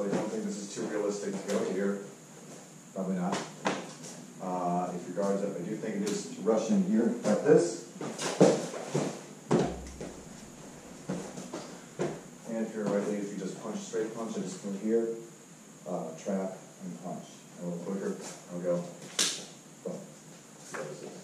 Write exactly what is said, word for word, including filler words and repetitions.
really don't think this is too realistic to go here. Probably not. Uh, if your guard's up, I do think it is to rush in here like this. And if you're a right leg, if you just punch, straight punch, I just go here, uh, trap, and punch. A little quicker, I'll go. Boom.